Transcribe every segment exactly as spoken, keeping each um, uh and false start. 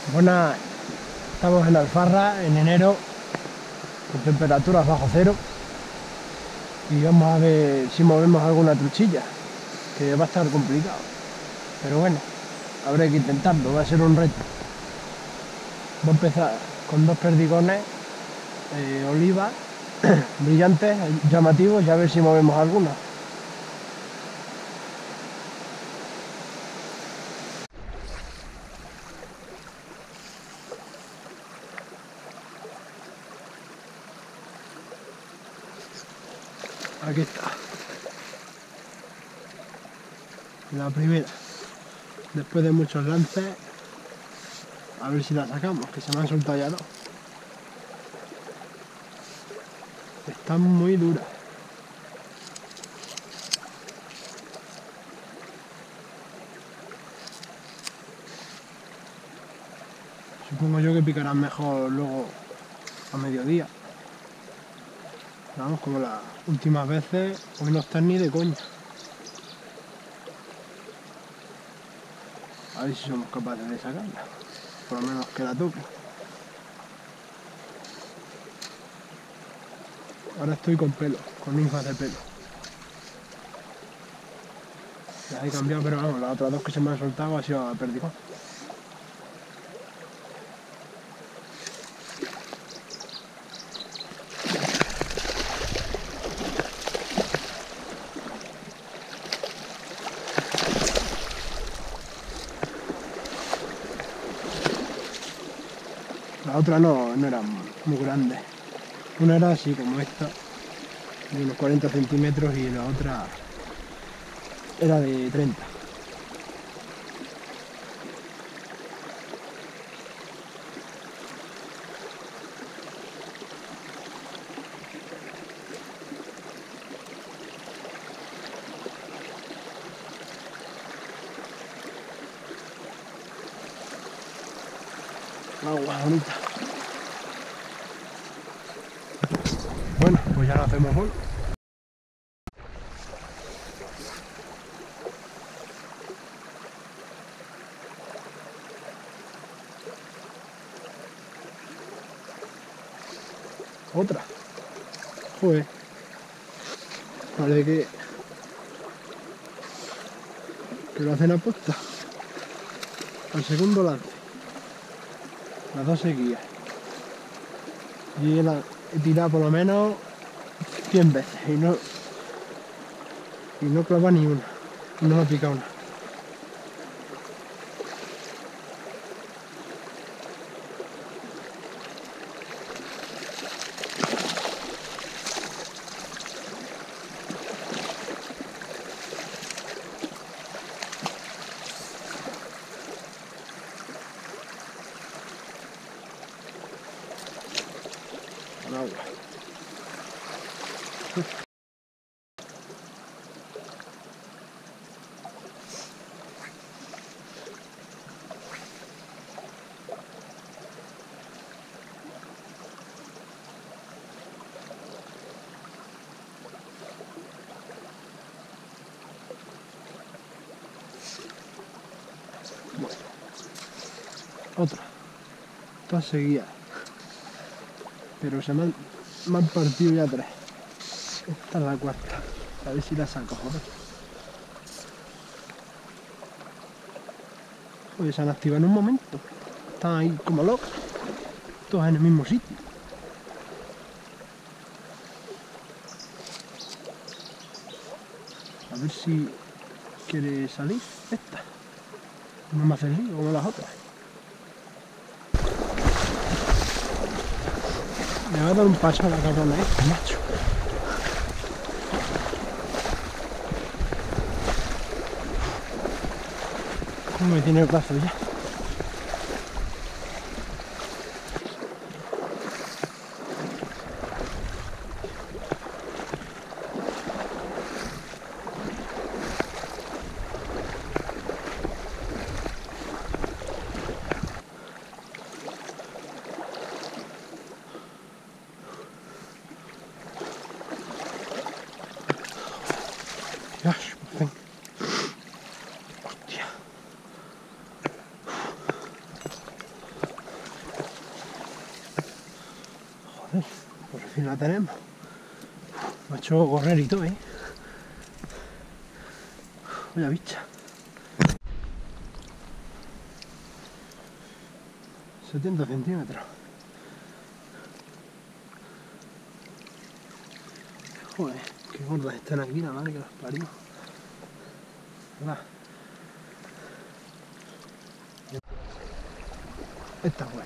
Buenas, estamos en Alfarra en enero con temperaturas bajo cero y vamos a ver si movemos alguna truchilla, que va a estar complicado, pero bueno, habrá que intentarlo, va a ser un reto. Voy a empezar con dos perdigones eh, oliva brillantes, llamativos, y a ver si movemos alguna. Aquí está. La primera. Después de muchos lances, a ver si la sacamos, que se me han soltado ya dos. Están muy duras. Supongo yo que picarán mejor luego a mediodía. Vamos, como las últimas veces, hoy no están ni de coña. A ver si somos capaces de sacarla. Por lo menos que la toque. Ahora estoy con pelo, con ninfas de pelo. Las he cambiado, pero vamos, las otras dos que se me han soltado ha sido a perdigón. La otra no, no era muy grande. Una era así como esta, de unos cuarenta centímetros, y la otra era de treinta. Agua bonita. Bueno, pues ya lo hacemos hoy. Otra. Joder. Parece que, que lo hacen a posta. Al segundo lance. Las dos seguidas. Y la he tirado por lo menos cien veces y no, y no clava ni una. No me ha picado una. Al agua. Bueno. Otra. Todas seguidas. Pero se me han, me han partido ya tres. Esta es la cuarta. A ver si la saco, joder. Joder, se han activado en un momento. Están ahí como locos. Todos en el mismo sitio. A ver si quiere salir esta. No me hace lío como las otras. Me va a dar un paso a la cabrona esta, macho. ¿Cómo me tiene el brazo ya? Dios, por fin. Hostia. fin la tenemos. Me ha hecho correr y todo, ¿eh? Vaya bicha. setenta centímetros. Joder, qué gordas están aquí, la madre que las parió. Va. Esta es buena.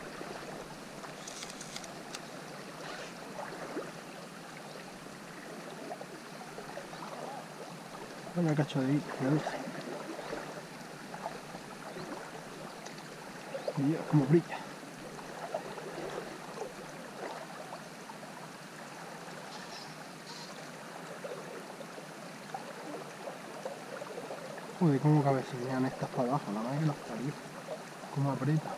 Una cacho de vida, la virgen. Dios, cómo brilla. Joder, cómo cabecean estas para abajo, la madre que las parió. Cómo aprieta.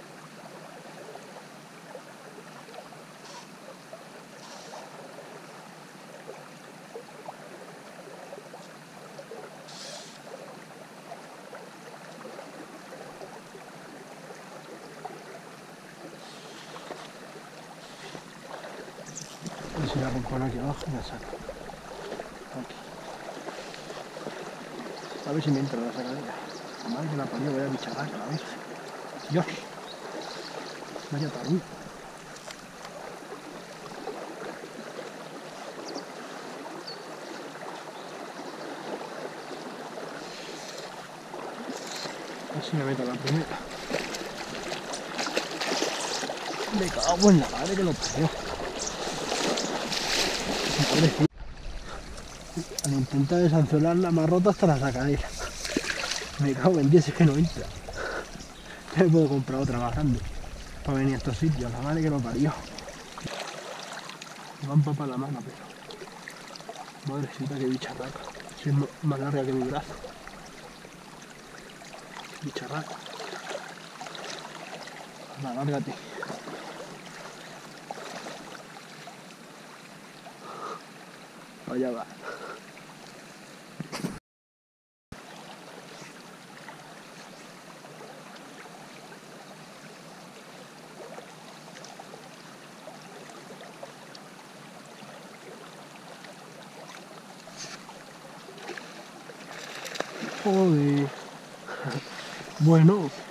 A ver si la rompo aquí abajo y la saco. Aquí. A ver si me entra la sacadera. La madre que la parió, voy a bicharraca, la virgen. Dios. Vaya tarugo. A ver si me meto la primera. Me cago en la madre que lo parió. Al intentar desanzuelarla me ha roto hasta la sacadera. Me cago en diez, es que no entra. Ya me puedo comprar otra más grande para venir a estos sitios, la madre que lo parió. Me va a empapar la mano, pero madrecita que bicharraca. Si es más larga que mi brazo. Bicharraca. Va, lárgate. Allá va. Joder. Bueno.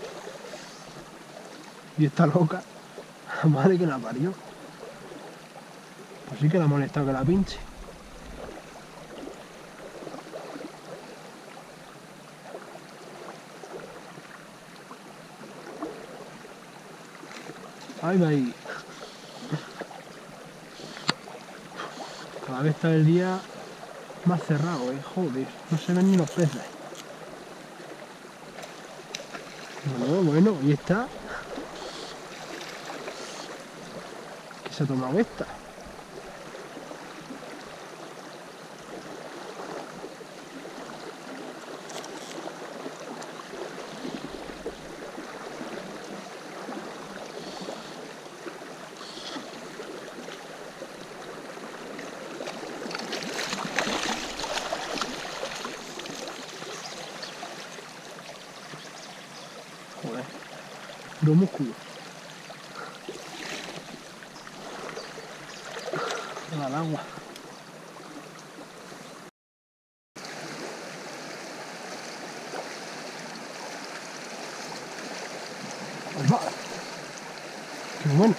Y está loca. La madre que la parió. Pues sí que la ha molestado que la pinche. Ay, va ahí. Cada vez está el día más cerrado, eh. Joder. No se ven ni los peces. Bueno, bueno, y está. ¿Qué se ha tomado esta? Joder, puro músculo. Al agua. Ahí va. Qué bueno.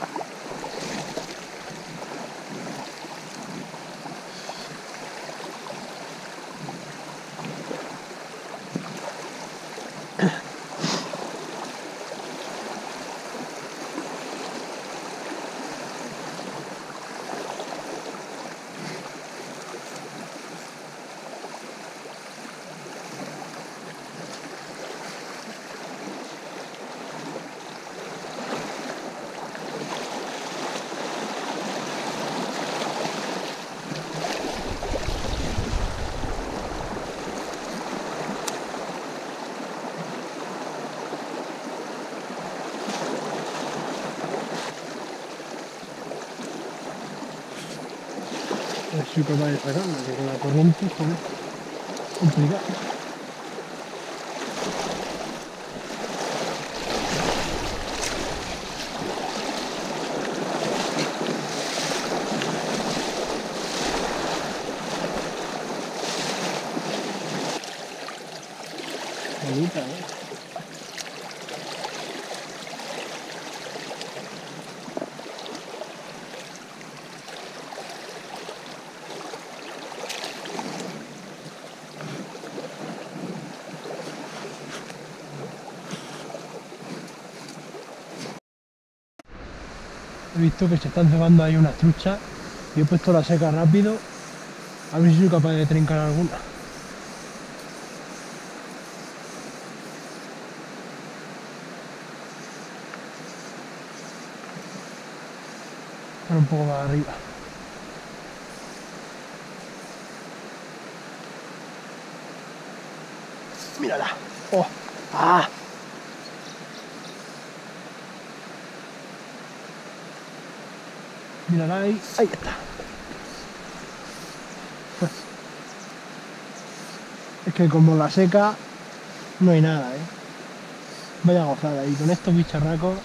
A ver si soy capaz de sacarla, que con la corriente, joder, complicado. Bonita, ¿eh? He visto que se están cebando ahí unas truchas y he puesto la seca rápido a ver si soy capaz de trincar alguna. Están un poco más arriba. Mírala. ¡Oh! ¡Ah! Mírala ahí. Ahí está. Es que como la seca no hay nada, ¿eh? Vaya gozada. Y con estos bicharracos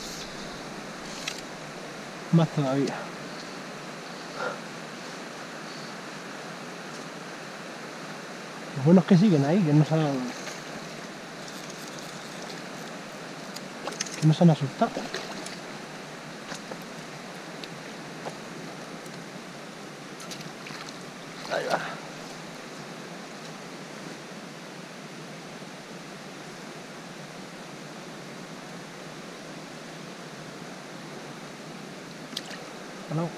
más todavía. Lo bueno es que siguen ahí, que no se han, que no se han asustado. Ahí va. Al agua.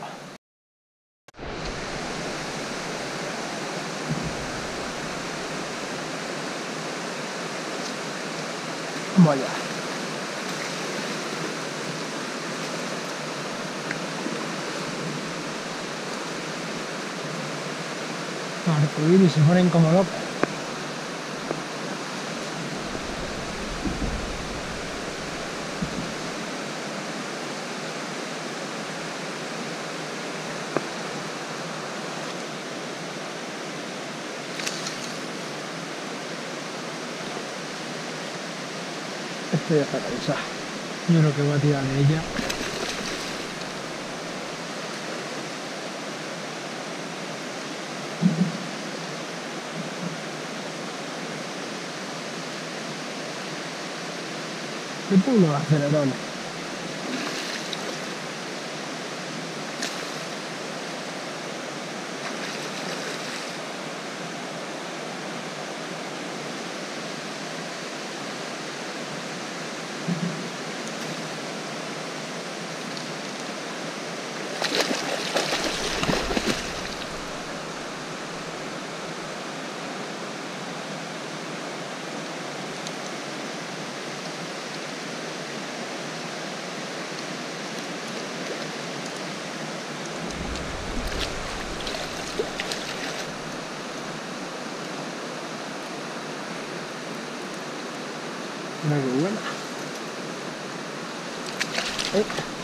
Vamos allá. Arcoíris se ponen como locos. Este ya está cansado. Yo creo que voy a tirar de ella. Le pongo unos acelerones. Mira qué buena. Eh.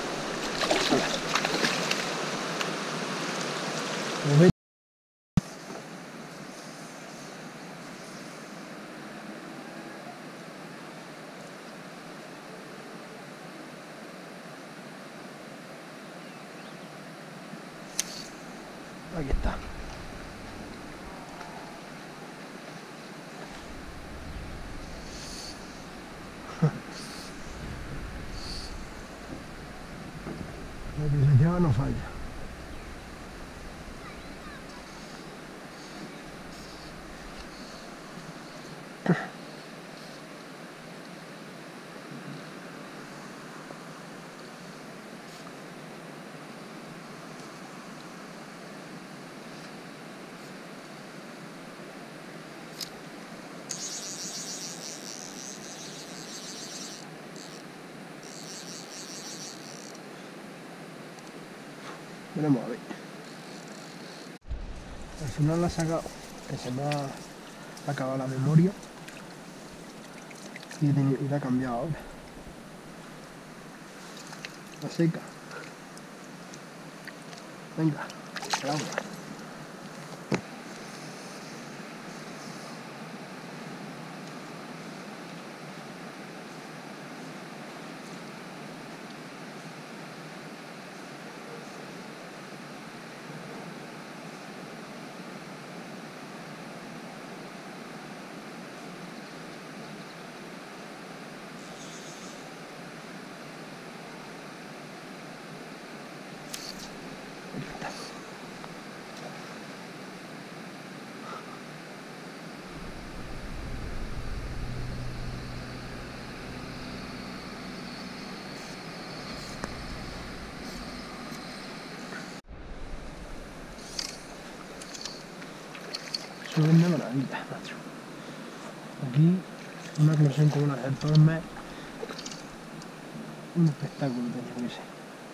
Lo ve. Aquí está. Lo que se lleva no falla. Veremos a ver. Al final la he sacado, que se me ha acabado la memoria y, he tenido, y la he cambiado ahora. La seca. Venga, al agua. suben de maravilla, macho. Aquí una eclosión como la del Tormes, un espectáculo tenía que ser.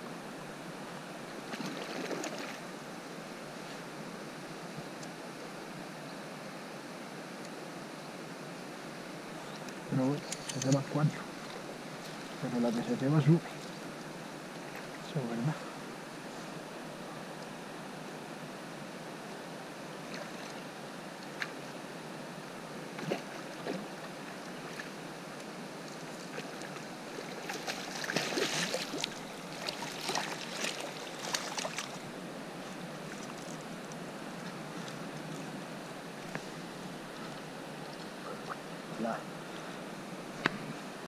Pero bueno, se te va cuatro. Pero la que se te va sube. Eso es verdad. Hola.